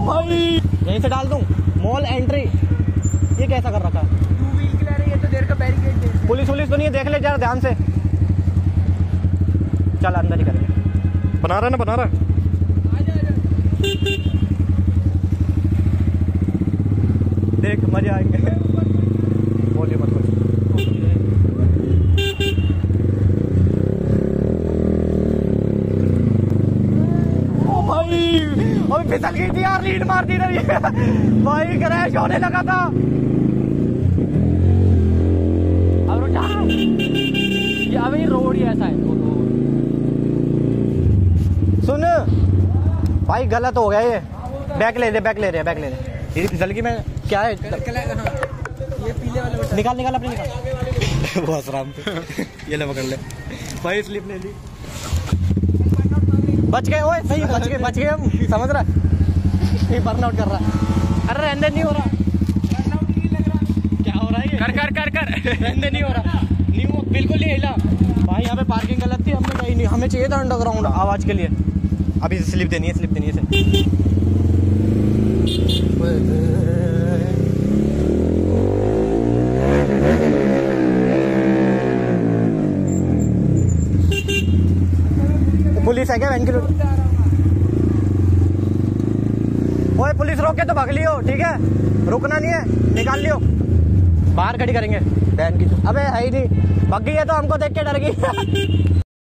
भाई यहीं से डाल दूं। मॉल एंट्री ये कैसा कर रखा है? 2 व्हील के लिए तो देर का बैरिकेड दे। पुलिस तो नहीं है, देख ले जरा ध्यान से। चल अंदर ही करेंगे। बना रहा ना, बना रहा। देख मजे आएंगे। बोलिए मत कुछ। ओ भाई अभी फिसल गई थी यार, लीड मार दी रही है भाई, क्रैश होने लगा था। अब रुक जा, ये अभी रोड ही ऐसा है। सुन भाई गलत हो गया ये, बैक ले ले, बैक ले रहे, बैक ले रहे। ये फिसल की मैं क्या है? ये पीले वाले निकाल निकाल अपने निकाल। बहुत आराम से ये ले, पकड़ ले भाई, स्लिप ले ली। बच गए, ओए सही बच गए हम, समझ रहा है? बर्नआउट कर रहा। अरे रहने नहीं हो रहा, क्या हो रहा है ये? कर रहने नहीं हो रहा, नहीं वो बिल्कुल नहीं हिला भाई। यहाँ पे पार्किंग गलत थी, हमने कहीं नहीं, हमें चाहिए था अंडरग्राउंड आवाज के लिए। अभी स्लिप देनी है, स्लिप देनी है। पुलिस है क्या वैन की? ओए पुलिस रोके तो भाग लियो, ठीक है? रुकना नहीं है, निकाल लियो, बाहर खड़ी करेंगे वैन की। अबे है ही नहीं, भाग गई है तो हमको देख के डर गई।